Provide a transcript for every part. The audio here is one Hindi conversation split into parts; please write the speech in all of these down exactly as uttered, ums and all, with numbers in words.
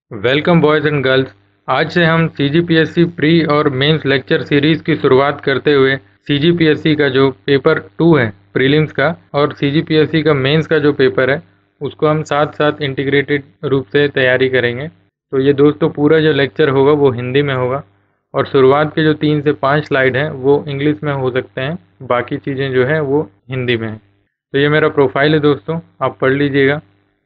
Welcome boys and girls. आज से हम C G P S C pre और मेंस लेक्चर सीरीज़ की शुरुआत करते हुए सी जी पी एस सी का जो पेपर टू है प्रीलिम्स का और सी जी पी एस सी का मेंस का जो पेपर है उसको हम साथ साथ इंटीग्रेटेड रूप से तैयारी करेंगे। तो ये दोस्तों पूरा जो लेक्चर होगा वो हिंदी में होगा और शुरुआत के जो तीन से पाँच स्लाइड हैं वो इंग्लिश में हो सकते हैं, बाकी चीज़ें जो है वो हिंदी में हैं। तो ये मेरा प्रोफाइल है दोस्तों, आप पढ़ लीजिएगा।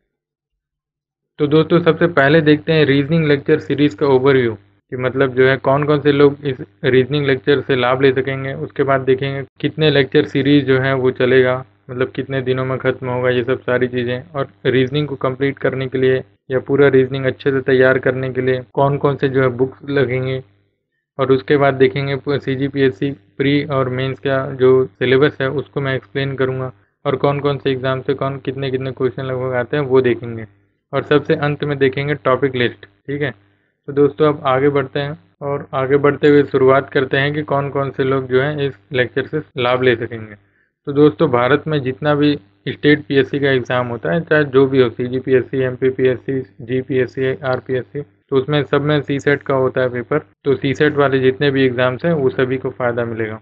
तो दोस्तों सबसे पहले देखते हैं रीजनिंग लेक्चर सीरीज़ का ओवरव्यू कि मतलब जो है कौन कौन से लोग इस रीजनिंग लेक्चर से लाभ ले सकेंगे। उसके बाद देखेंगे कितने लेक्चर सीरीज़ जो है वो चलेगा, मतलब कितने दिनों में ख़त्म होगा, ये सब सारी चीज़ें। और रीजनिंग को कंप्लीट करने के लिए या पूरा रीजनिंग अच्छे से तैयार करने के लिए कौन कौन से जो है बुक्स लगेंगे। और उसके बाद देखेंगे C G P S C pre और मेंस का जो सिलेबस है उसको मैं एक्सप्लेन करूँगा और कौन कौन से एग्ज़ाम से कौन कितने कितने क्वेश्चन लगभग आते हैं वो देखेंगे। और सबसे अंत में देखेंगे टॉपिक लिस्ट। ठीक है, तो दोस्तों अब आगे बढ़ते हैं और आगे बढ़ते हुए शुरुआत करते हैं कि कौन कौन से लोग जो हैं इस लेक्चर से लाभ ले सकेंगे। तो दोस्तों भारत में जितना भी स्टेट पी एस सी का एग्ज़ाम होता है, चाहे जो भी हो, C G P S C, M P P S C, G P S C, R P S C, तो उसमें सब में सी सेट का होता है पेपर। तो सी सेट वाले जितने भी एग्ज़ाम्स हैं वो सभी को फ़ायदा मिलेगा।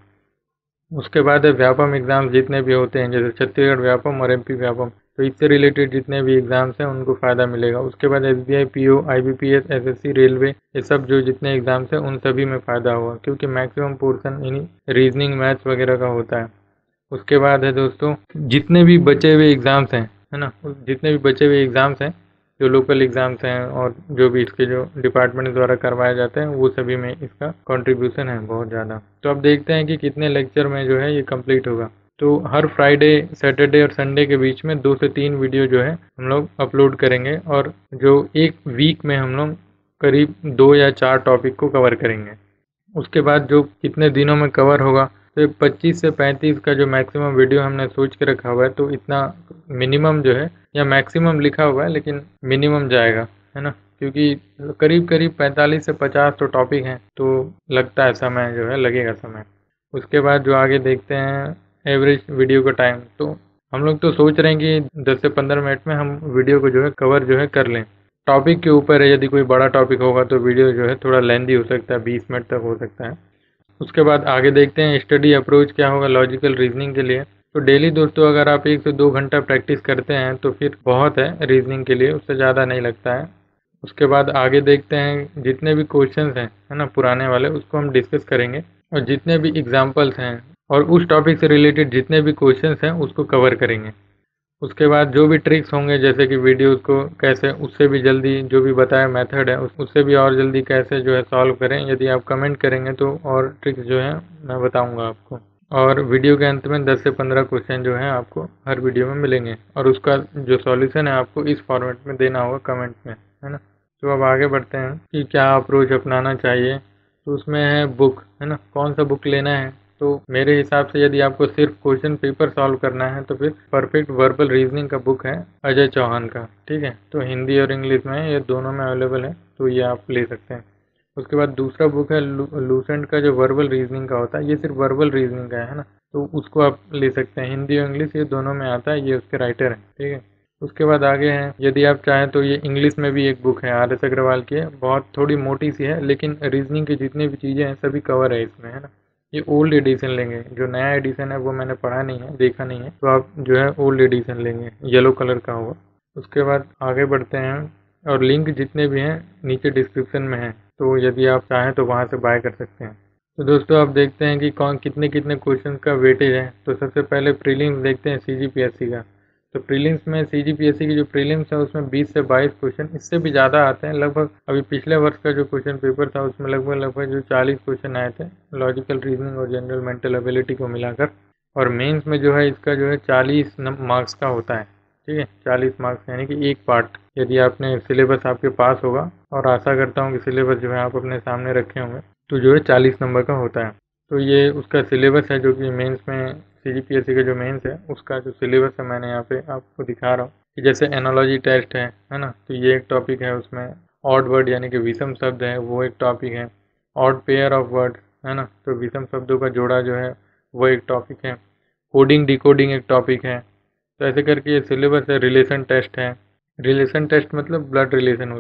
उसके बाद है व्यापम एग्ज़ाम्स जितने भी होते हैं, जैसे छत्तीसगढ़ व्यापम और एम पी व्यापम, तो इससे रिलेटेड जितने भी एग्ज़ाम्स हैं उनको फ़ायदा मिलेगा। उसके बाद S B I, P O, I B P S, S S C, railway, ये सब जो जितने एग्ज़ाम्स हैं उन सभी में फ़ायदा होगा क्योंकि मैक्सिमम पोर्शन इन्हीं रीजनिंग, मैथ्स वगैरह का होता है। उसके बाद है दोस्तों जितने भी बचे हुए एग्ज़ाम्स हैं, है ना, जितने भी बचे हुए एग्ज़ाम्स हैं जो लोकल एग्ज़ाम्स हैं और जो भी इसके जो डिपार्टमेंट द्वारा करवाए जाते हैं वो सभी में इसका कंट्रीब्यूशन है बहुत ज़्यादा। तो अब देखते हैं कि कितने लेक्चर में जो है ये कंप्लीट होगा। तो हर फ्राइडे, सैटरडे और संडे के बीच में दो से तीन वीडियो जो है हम लोग अपलोड करेंगे और जो एक वीक में हम लोग करीब दो या चार टॉपिक को कवर करेंगे। उसके बाद जो कितने दिनों में कवर होगा, तो पच्चीस से पैंतीस का जो मैक्सिमम वीडियो हमने सोच के रखा हुआ है, तो इतना मिनिमम जो है, या मैक्सिमम लिखा हुआ है लेकिन मिनिमम जाएगा, है ना, क्योंकि करीब करीब पैंतालीस से पचास तो टॉपिक हैं, तो लगता है समय जो है लगेगा समय। उसके बाद जो आगे देखते हैं एवरेज वीडियो का टाइम, तो हम लोग तो सोच रहे हैं कि दस से पंद्रह मिनट में हम वीडियो को जो है कवर जो है कर लें। टॉपिक के ऊपर है, यदि कोई बड़ा टॉपिक होगा तो वीडियो जो है थोड़ा लेंदी हो सकता है, बीस मिनट तक हो सकता है। उसके बाद आगे देखते हैं स्टडी अप्रोच क्या होगा लॉजिकल रीजनिंग के लिए। तो डेली दोस्तों अगर आप एक से दो घंटा प्रैक्टिस करते हैं तो फिर बहुत है रीजनिंग के लिए, उससे ज़्यादा नहीं लगता है। उसके बाद आगे देखते हैं जितने भी क्वेश्चंस हैं, है ना, पुराने वाले, उसको हम डिस्कस करेंगे और जितने भी एग्जांपल्स हैं और उस टॉपिक से रिलेटेड जितने भी क्वेश्चंस हैं उसको कवर करेंगे। उसके बाद जो भी ट्रिक्स होंगे, जैसे कि वीडियोस को कैसे उससे भी जल्दी, जो भी बताया मेथड है उससे भी और जल्दी कैसे जो है सॉल्व करें, यदि आप कमेंट करेंगे तो और ट्रिक्स जो है मैं बताऊंगा आपको। और वीडियो के अंत में दस से पंद्रह क्वेश्चन जो हैं आपको हर वीडियो में मिलेंगे और उसका जो सॉल्यूशन है आपको इस फॉर्मेट में देना होगा कमेंट में, है ना। तो अब आगे बढ़ते हैं कि क्या अप्रोच अपनाना चाहिए। तो उसमें है बुक, है ना, कौन सा बुक लेना है। तो मेरे हिसाब से यदि आपको सिर्फ क्वेश्चन पेपर सॉल्व करना है तो फिर परफेक्ट वर्बल रीजनिंग का बुक है अजय चौहान का। ठीक है, तो हिंदी और इंग्लिश में ये दोनों में अवेलेबल है, तो ये आप ले सकते हैं। उसके बाद दूसरा बुक है लू, लूसेंट का जो वर्बल रीजनिंग का होता है, ये सिर्फ वर्बल रीजनिंग का है ना, तो उसको आप ले सकते हैं। हिंदी और इंग्लिश ये दोनों में आता है, ये उसके राइटर हैं। ठीक है, उसके बाद आगे हैं, यदि आप चाहें तो ये इंग्लिश में भी एक बुक है आर एस अग्रवाल की है, बहुत थोड़ी मोटी सी है लेकिन रीजनिंग की जितनी भी चीज़ें हैं सभी कवर है इसमें, है ना। ये ओल्ड एडिशन लेंगे, जो नया एडिशन है वो मैंने पढ़ा नहीं है, देखा नहीं है, तो आप जो है ओल्ड एडिशन लेंगे, येलो कलर का होगा। उसके बाद आगे बढ़ते हैं और लिंक जितने भी हैं नीचे डिस्क्रिप्शन में है, तो यदि आप चाहें तो वहाँ से बाय कर सकते हैं। तो दोस्तों अब देखते हैं कि कौन कितने कितने क्वेश्चन का वेटेज है। तो सबसे पहले प्रीलिम्स देखते हैं सी जी पी एस सी का। तो प्रीलिम्स में सी जी पी एस सी की जो प्रीलिम्स है उसमें बीस से बाईस क्वेश्चन, इससे भी ज़्यादा आते हैं लगभग। अभी पिछले वर्ष का जो क्वेश्चन पेपर था उसमें लगभग लगभग जो चालीस क्वेश्चन आए थे लॉजिकल रीजनिंग और जनरल मेंटल एबिलिटी को मिलाकर। और मेंस में जो है इसका जो है चालीस मार्क्स का होता है। ठीक है, चालीस मार्क्स यानी कि एक पार्ट, यदि आपने सिलेबस आपके पास होगा, और आशा करता हूँ कि सिलेबस जो है आप अपने सामने रखे होंगे, तो जो है चालीस नंबर का होता है। तो ये उसका सिलेबस है जो कि मेंस में सी जी पी एस सी का जो मेंस है उसका जो सिलेबस है मैंने यहाँ पे आपको दिखा रहा हूँ कि जैसे एनालॉजी टेस्ट है है ना, तो ये एक टॉपिक है। उसमें ऑड वर्ड यानी कि विषम शब्द है वो एक टॉपिक है। ऑड पेयर ऑफ वर्ड, है ना, तो विषम शब्दों का जोड़ा जो है वो एक टॉपिक है। कोडिंग डिकोडिंग एक टॉपिक है। तो ऐसे करके ये सिलेबस है। रिलेशन टेस्ट है, रिलेशन टेस्ट मतलब ब्लड रिलेशन वगैरह,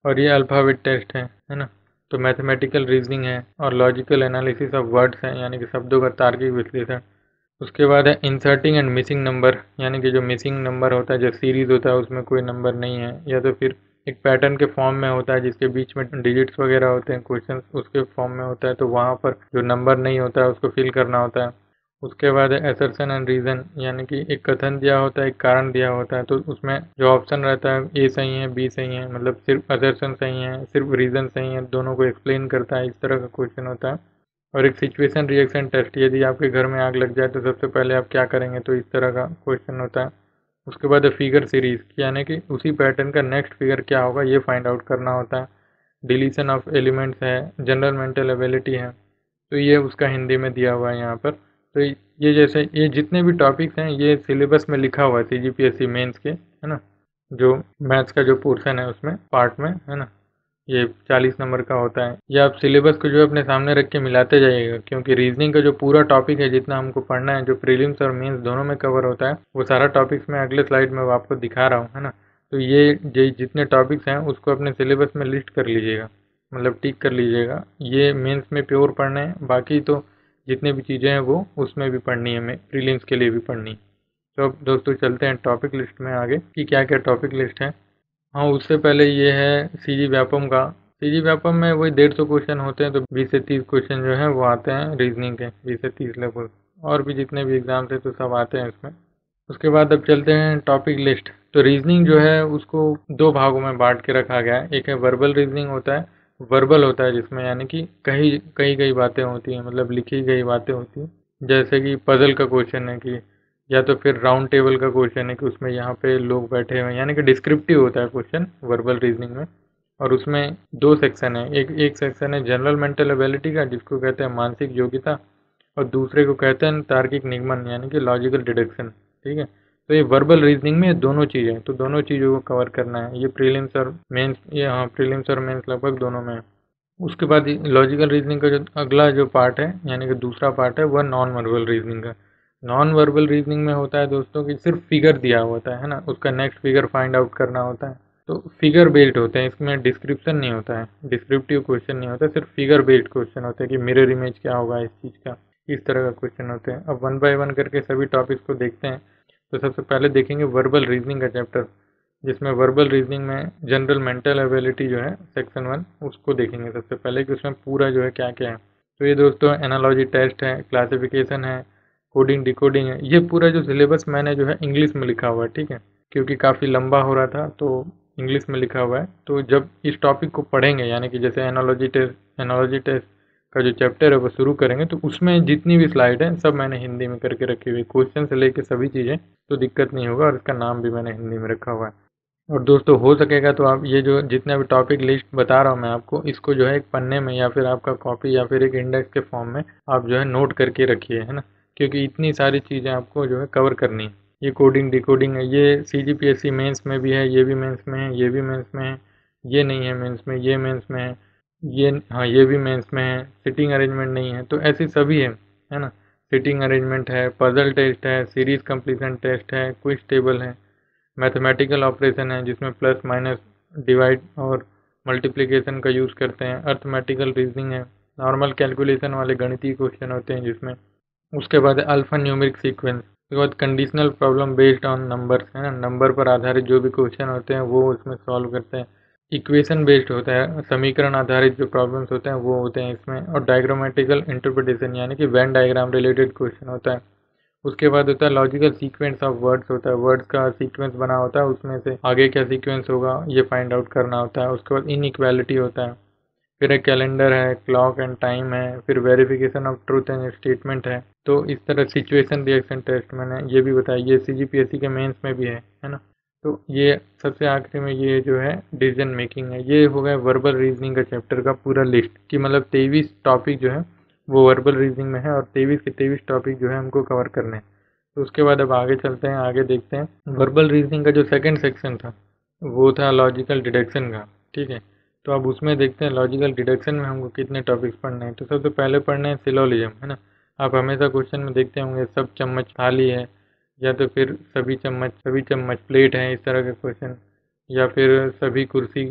और ये अल्फ़ाबेट टेस्ट है है ना। तो मैथमेटिकल रीजनिंग है और लॉजिकल एनालिसिस ऑफ वर्ड्स है, यानी कि शब्दों का तार्किक विश्लेषण। उसके बाद है इंसर्टिंग एंड मिसिंग नंबर, यानी कि जो मिसिंग नंबर होता है, जो सीरीज होता है उसमें कोई नंबर नहीं है, या तो फिर एक पैटर्न के फॉर्म में होता है जिसके बीच में डिजिट्स वगैरह होते हैं, क्वेश्चन उसके फॉर्म में होता है, तो वहाँ पर जो नंबर नहीं होता है उसको फिल करना होता है। उसके बाद है असर्शन एंड रीज़न, यानी कि एक कथन दिया होता है, एक कारण दिया होता है, तो उसमें जो ऑप्शन रहता है ए सही है बी सही है, मतलब सिर्फ असर्शन सही है सिर्फ रीज़न सही है, दोनों को एक्सप्लेन करता है, इस तरह का क्वेश्चन होता है। और एक सिचुएशन रिएक्शन टेस्ट, यदि आपके घर में आग लग जाए तो सबसे पहले आप क्या करेंगे, तो इस तरह का क्वेश्चन होता है। उसके बाद है फिगर सीरीज, यानी कि उसी पैटर्न का नेक्स्ट फिगर क्या होगा ये फाइंड आउट करना होता है। डिलीशन ऑफ एलिमेंट्स है, जनरल मेंटल एबिलिटी है, तो ये उसका हिंदी में दिया हुआ है यहाँ पर। तो ये जैसे ये जितने भी टॉपिक्स हैं ये सिलेबस में लिखा हुआ है C G P S C mains के, है ना। जो मैथ्स का जो पोर्शन है उसमें पार्ट में, है ना, ये चालीस नंबर का होता है। ये आप सिलेबस को जो है अपने सामने रख के मिलाते जाइएगा, क्योंकि रीजनिंग का जो पूरा टॉपिक है जितना हमको पढ़ना है, जो प्रीलिम्स और मेंस दोनों में कवर होता है, वो सारा टॉपिक्स मैं अगले स्लाइड में आपको दिखा रहा हूँ, है ना। तो ये ये जितने टॉपिक्स हैं उसको अपने सिलेबस में लिस्ट कर लीजिएगा, मतलब टिक कर लीजिएगा। ये मेंस में प्योर पढ़ने हैं, बाकी तो जितने भी चीज़ें हैं वो उसमें भी पढ़नी है, हमें प्रीलिम्स के लिए भी पढ़नी। तो अब दोस्तों चलते हैं टॉपिक लिस्ट में आगे कि क्या क्या टॉपिक लिस्ट है। हाँ, उससे पहले ये है सी जी व्यापम का। सी जी व्यापम में वही डेढ़ सौ क्वेश्चन होते हैं, तो बीस से तीस क्वेश्चन जो हैं वो आते हैं रीजनिंग के, बीस से तीस लगभग, और भी जितने भी एग्जाम्स हैं तो सब आते हैं इसमें। उसके बाद अब चलते हैं टॉपिक लिस्ट। तो रीजनिंग जो है उसको दो भागों में बांट के रखा गया है। एक है वर्बल रीजनिंग होता है, वर्बल होता है जिसमें यानी कि कही कही गई बातें होती हैं, मतलब लिखी गई बातें होती हैं, जैसे कि पजल का क्वेश्चन है कि, या तो फिर राउंड टेबल का क्वेश्चन है कि उसमें यहाँ पे लोग बैठे हुए हैं, यानी कि डिस्क्रिप्टिव होता है क्वेश्चन वर्बल रीजनिंग में। और उसमें दो सेक्शन है, एक एक सेक्शन है जनरल मेंटल एबिलिटी का जिसको कहते हैं मानसिक योग्यता, और दूसरे को कहते हैं तार्किक निगमन, यानी कि लॉजिकल डिडक्शन। ठीक है, तो ये वर्बल रीजनिंग में दोनों चीज़ें, तो दोनों चीज़ों को कवर करना है। ये प्रीलिम्स और मेंस, ये हाँ प्रीलिम्स और मेंस लगभग दोनों में है। उसके बाद लॉजिकल रीजनिंग का जो अगला जो पार्ट है, यानी कि दूसरा पार्ट है, वह नॉन वर्बल रीजनिंग का। नॉन वर्बल रीजनिंग में होता है दोस्तों कि सिर्फ फिगर दिया होता है है ना, उसका नेक्स्ट फिगर फाइंड आउट करना होता है। तो फिगर बेस्ड होते हैं, इसमें डिस्क्रिप्शन नहीं होता है, डिस्क्रिप्टिव क्वेश्चन नहीं होता, सिर्फ फिगर बेस्ड क्वेश्चन होते हैं कि मिरर इमेज क्या होगा इस चीज़ का, इस तरह का क्वेश्चन होते हैं। अब वन बाय वन करके सभी टॉपिक्स को देखते हैं। तो सबसे पहले देखेंगे वर्बल रीजनिंग का चैप्टर, जिसमें वर्बल रीजनिंग में जनरल मेंटल एबिलिटी जो है सेक्शन वन, उसको देखेंगे सबसे पहले कि उसमें पूरा जो है क्या क्या है। तो ये दोस्तों एनालॉजी टेस्ट है, क्लासिफिकेशन है, कोडिंग डिकोडिंग है। ये पूरा जो सिलेबस मैंने जो है इंग्लिश में लिखा हुआ है, ठीक है, क्योंकि काफ़ी लंबा हो रहा था तो इंग्लिश में लिखा हुआ है। तो जब इस टॉपिक को पढ़ेंगे, यानी कि जैसे एनालॉजी टेस्ट एनालॉजी टेस्ट का जो चैप्टर है वो शुरू करेंगे, तो उसमें जितनी भी स्लाइड है सब मैंने हिंदी में करके रखी हुई, क्वेश्चन से लेके सभी चीज़ें, तो दिक्कत नहीं होगा, और इसका नाम भी मैंने हिंदी में रखा हुआ है। और दोस्तों हो सकेगा तो आप ये जो जितने भी टॉपिक लिस्ट बता रहा हूँ मैं आपको, इसको जो है एक पन्ने में या फिर आपका कॉपी या फिर एक इंडेक्स के फॉर्म में आप जो है नोट करके रखिए, है ना, क्योंकि इतनी सारी चीज़ें आपको जो है कवर करनी है। ये कोडिंग डिकोडिंग है, ये C G P S C mains में भी है, ये भी मेंस में है, ये भी मेंस में है, ये नहीं है मेंस में, ये मेंस में है, ये हाँ ये भी मेंस में है। सिटिंग अरेंजमेंट नहीं है, तो ऐसी सभी है है ना। सिटिंग अरेंजमेंट है, पजल टेस्ट है, सीरीज कंप्लीशन टेस्ट है, क्विज टेबल है, मैथमेटिकल ऑपरेशन है जिसमें प्लस माइनस डिवाइड और मल्टीप्लिकेशन का यूज़ करते हैं, अर्थमेटिकल रीजनिंग है, नॉर्मल कैलकुलेशन वाले गणितीय क्वेश्चन होते हैं जिसमें। उसके बाद अल्फा न्यूमेरिक सीक्वेंस, उसके बाद conditional problem based on number, है ना, नंबर पर आधारित जो भी क्वेश्चन होते हैं वो उसमें सॉल्व करते हैं। इक्वेशन बेस्ड होता है, समीकरण आधारित जो प्रॉब्लम्स होते हैं वो होते हैं इसमें। और डायग्रामेटिकल इंटरप्रिटेशन, यानी कि वेन डायग्राम रिलेटेड क्वेश्चन होता है। उसके बाद होता है लॉजिकल सीक्वेंस ऑफ वर्ड्स, होता है वर्ड्स का सीक्वेंस बना होता है, उसमें से आगे क्या सीक्वेंस होगा ये फाइंड आउट करना होता है। उसके बाद इनइक्वालिटी होता है, फिर एक कैलेंडर है, क्लॉक एंड टाइम है, फिर verification of truth and statement है। तो इस तरह सिचुएशन रिएक्शन टेस्ट मैंने ये भी बताया, ये सी जी पी एस सी के मेंस में भी है है ना। तो ये सबसे आखिरी में ये जो है डिसीजन मेकिंग है। ये हो गया वर्बल रीजनिंग का चैप्टर का पूरा लिस्ट, कि मतलब तेईस टॉपिक जो है वो वर्बल रीजनिंग में है, और तेईस के तेईस टॉपिक जो है हमको कवर करने हैं। तो उसके बाद अब आगे चलते हैं, आगे देखते हैं वर्बल रीजनिंग का जो सेकंड सेक्शन था वो था लॉजिकल डिडक्शन का, ठीक है। तो अब उसमें देखते हैं लॉजिकल डिडक्शन में हमको कितने टॉपिक्स पढ़ने हैं। तो सबसे पहले पढ़ने हैं सिलोजिज्म, है ना। आप हमेशा क्वेश्चन में देखते होंगे सब चम्मच थाली है, या तो फिर सभी चम्मच सभी चम्मच प्लेट है, इस तरह के क्वेश्चन, या फिर सभी कुर्सी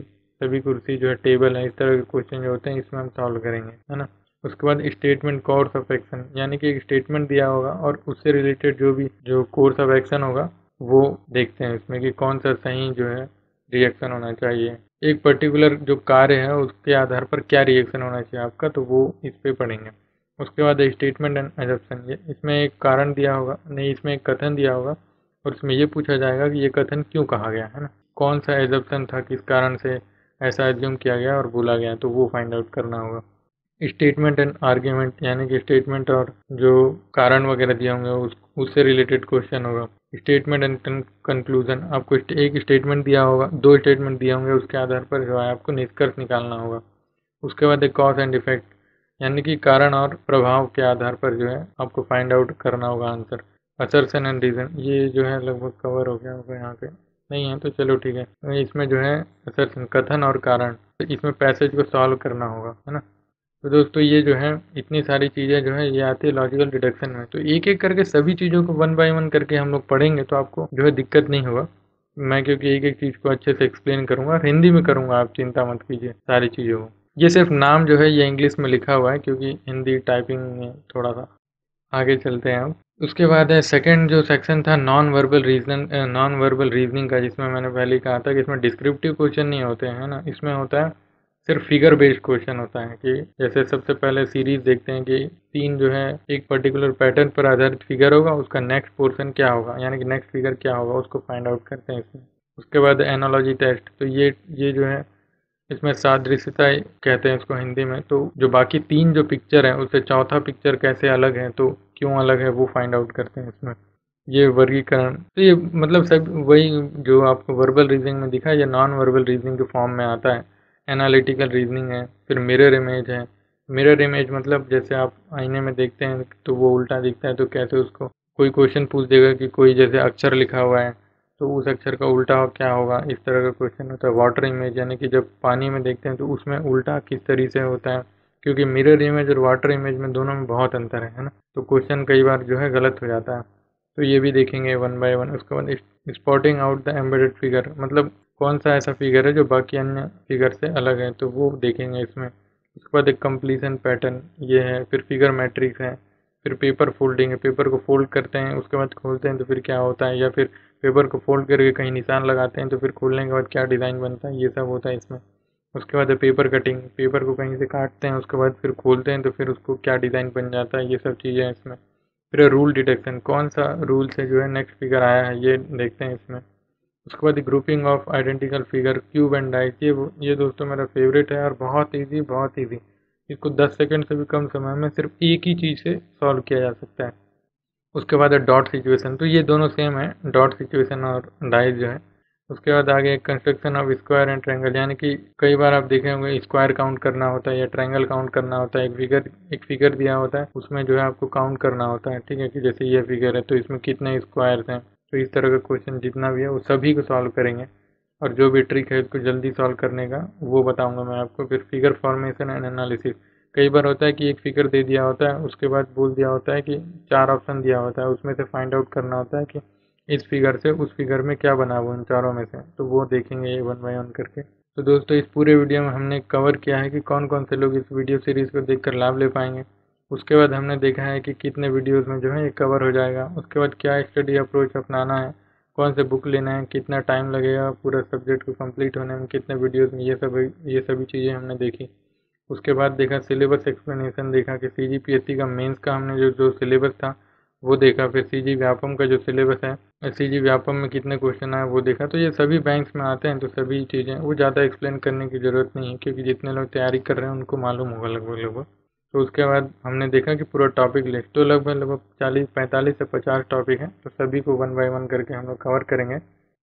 सभी कुर्सी जो है टेबल है, इस तरह के क्वेश्चन जो होते हैं इसमें हम सॉल्व करेंगे, है ना। उसके बाद स्टेटमेंट कोर्स ऑफ एक्शन, यानी कि एक स्टेटमेंट दिया होगा और उससे रिलेटेड जो भी जो कोर्स ऑफ एक्शन होगा वो देखते हैं इसमें कि कौन सा सही जो है रिएक्शन होना चाहिए। एक पर्टिकुलर जो कार्य है उसके आधार पर क्या रिएक्शन होना चाहिए आपका, तो वो इस पे पढ़ेंगे। उसके बाद स्टेटमेंट एंड एजम्पशन, ये इसमें एक कारण दिया होगा, नहीं इसमें एक कथन दिया होगा और इसमें ये पूछा जाएगा कि ये कथन क्यों कहा गया, है ना, कौन सा एजम्पशन था, किस कारण से ऐसा एज्यूम किया गया और बोला गया, तो वो फाइंड आउट करना होगा। स्टेटमेंट एंड आर्ग्यूमेंट, यानी कि स्टेटमेंट और जो कारण वगैरह दिए होंगे उस उससे रिलेटेड क्वेश्चन होगा। स्टेटमेंट एंड कंक्लूजन, आपको एक स्टेटमेंट दिया होगा, दो स्टेटमेंट दिए होंगे, उसके आधार पर जो है आपको निष्कर्ष निकालना होगा। उसके बाद एक कॉज एंड इफेक्ट, यानी कि कारण और प्रभाव के आधार पर जो है आपको फाइंड आउट करना होगा आंसर। असर्शन एंड रीजन, ये जो है लगभग कवर हो गया होगा, यहाँ पे नहीं है तो चलो ठीक है। इसमें जो है असर्शन, कथन और कारण, तो इसमें पैसेज को सॉल्व करना होगा, है ना। तो दोस्तों ये जो है इतनी सारी चीज़ें जो है ये आती है लॉजिकल डिडक्शन में। तो एक एक करके सभी चीज़ों को वन बाय वन करके हम लोग पढ़ेंगे तो आपको जो है दिक्कत नहीं होगा। मैं क्योंकि एक एक चीज़ को अच्छे से एक्सप्लेन करूँगा, हिंदी में करूँगा, आप चिंता मत कीजिए सारी चीज़ों को। ये सिर्फ नाम जो है ये इंग्लिश में लिखा हुआ है क्योंकि हिंदी टाइपिंग में थोड़ा सा आगे चलते हैं हम। उसके बाद है सेकंड जो सेक्शन था non verbal reason non verbal reasoning का, जिसमें मैंने पहले कहा था कि इसमें डिस्क्रिप्टिव क्वेश्चन नहीं होते हैं, है ना। इसमें होता है सिर्फ फिगर बेस्ड क्वेश्चन होता है कि जैसे सबसे पहले सीरीज देखते हैं कि तीन जो है एक पर्टिकुलर पैटर्न पर आधारित फिगर होगा, उसका नेक्स्ट पोर्शन क्या होगा, यानी कि नेक्स्ट फिगर क्या होगा उसको फाइंड आउट करते हैं इसमें। उसके बाद एनालॉजी टेस्ट, तो ये ये जो है इसमें सादृश्यता कहते हैं इसको हिंदी में। तो जो बाकी तीन जो पिक्चर है उससे चौथा पिक्चर कैसे अलग है, तो क्यों अलग है वो फाइंड आउट करते हैं इसमें। ये वर्गीकरण, तो ये मतलब सब वही जो आपको वर्बल रीजनिंग में दिखा ये नॉन वर्बल रीजनिंग के फॉर्म में आता है। एनालिटिकल रीजनिंग है, फिर मिरर इमेज है। मिरर इमेज मतलब जैसे आप आईने में देखते हैं तो वो उल्टा दिखता है, तो कैसे उसको कोई क्वेश्चन पूछ देगा कि कोई जैसे अक्षर लिखा हुआ है तो उस अक्षर का उल्टा क्या होगा, इस तरह का क्वेश्चन होता है। वाटर इमेज, यानी कि जब पानी में देखते हैं तो उसमें उल्टा किस तरीके से होता है, क्योंकि मिरर इमेज और वाटर इमेज में दोनों में बहुत अंतर है, है ना। तो क्वेश्चन कई बार जो है गलत हो जाता है, तो ये भी देखेंगे वन बाय वन। उसके बाद spotting out the embedded figure, मतलब कौन सा ऐसा फिगर है जो बाकी अन्य फिगर से अलग है, तो वो देखेंगे इसमें। उसके बाद एक कंप्लीशन पैटर्न ये है, फिर फिगर मैट्रिक्स है, फिर पेपर फोल्डिंग है, पेपर को फोल्ड करते हैं उसके बाद खोलते हैं तो फिर क्या होता है, या फिर पेपर को फोल्ड करके कहीं निशान लगाते हैं तो फिर खोलने के बाद क्या डिज़ाइन बनता है, ये सब होता है इसमें। उसके बाद है पेपर कटिंग, पेपर को कहीं से काटते हैं उसके बाद फिर खोलते हैं तो फिर उसको क्या डिज़ाइन बन जाता है, ये सब चीज़ें हैं इसमें। फिर रूल डिटेक्शन, कौन सा रूल से जो है नेक्स्ट फिगर आया है ये देखते हैं इसमें। उसके बाद grouping of identical figure, cube and dice, ये ये दोस्तों मेरा फेवरेट है और बहुत ईजी बहुत ईजी, इसको दस सेकंड से भी कम समय में सिर्फ एक ही चीज़ से सॉल्व किया जा सकता है। उसके बाद है डॉट सिचुएशन, तो ये दोनों सेम है, डॉट सिचुएशन और डाइस जो है। उसके बाद आगे construction of square and triangle, यानी कि कई बार आप देखे होंगे स्क्वायर काउंट करना होता है या ट्रायंगल काउंट करना होता है। एक फिगर एक फिगर दिया होता है उसमें जो है आपको काउंट करना होता है, ठीक है, कि जैसे ये फिगर है तो इसमें कितने स्क्वायर्स हैं। तो इस तरह का क्वेश्चन जितना भी है वो सभी को सॉल्व करेंगे और जो भी ट्रिक है इसको जल्दी सॉल्व करने का वो बताऊँगा मैं आपको। फिर फिगर फॉर्मेशन एंड एनालिसिस, कई बार होता है कि एक फिगर दे दिया होता है उसके बाद बोल दिया होता है कि चार ऑप्शन दिया होता है, उसमें से फाइंड आउट करना होता है कि इस फिगर से उस फिगर में क्या बना हुआ उन चारों में से, तो वो देखेंगे ये वन बाय वन करके। तो दोस्तों इस पूरे वीडियो में हमने कवर किया है कि कौन कौन से लोग इस वीडियो सीरीज़ को देखकर लाभ ले पाएंगे। उसके बाद हमने देखा है कि कितने वीडियोज़ में जो है ये कवर हो जाएगा। उसके बाद क्या स्टडी अप्रोच अपनाना है, कौन से बुक लेना है, कितना टाइम लगेगा पूरा सब्जेक्ट को कंप्लीट होने में, कितने वीडियोज़ में, ये सब ये सभी चीज़ें हमने देखी। उसके बाद देखा सिलेबस एक्सप्लेनेशन, देखा कि सीजी पीएससी का मेंस का हमने जो जो सिलेबस था वो देखा। फिर सीजी व्यापम का जो सिलेबस है, सीजी व्यापम में कितने क्वेश्चन आए वो देखा। तो ये सभी बैंक्स में आते हैं तो सभी चीज़ें वो ज़्यादा एक्सप्लेन करने की ज़रूरत नहीं है क्योंकि जितने लोग तैयारी कर रहे हैं उनको मालूम होगा लगभग लगभग। तो उसके बाद हमने देखा कि पूरा टॉपिक लिस्ट तो लगभग लगभग चालीस पैंतालीस से पचास टॉपिक हैं, तो सभी को वन बाय वन करके हम लोग कवर करेंगे।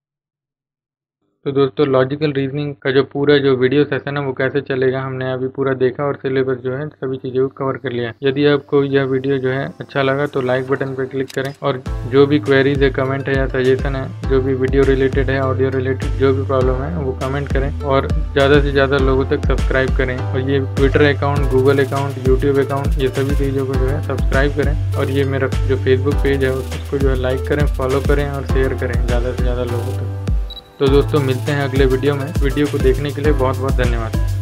तो दोस्तों लॉजिकल रीजनिंग का जो पूरा जो वीडियो सेशन है वो कैसे चलेगा हमने अभी पूरा देखा और सिलेबस जो है सभी चीज़ों को कवर कर लिया। यदि आपको यह वीडियो जो है अच्छा लगा तो लाइक बटन पर क्लिक करें और जो भी क्वेरीज है, कमेंट है या सजेशन है, जो भी वीडियो रिलेटेड है, ऑडियो रिलेटेड जो भी प्रॉब्लम है वो कमेंट करें और ज़्यादा से ज़्यादा लोगों तक सब्सक्राइब करें। और ये Twitter account, Google account, YouTube account, ये सभी चीज़ों को जो है सब्सक्राइब करें और ये मेरा जो फेसबुक पेज है उसको जो है लाइक करें, फॉलो करें और शेयर करें ज़्यादा से ज़्यादा लोगों तक। तो दोस्तों मिलते हैं अगले वीडियो में। वीडियो को देखने के लिए बहुत बहुत धन्यवाद।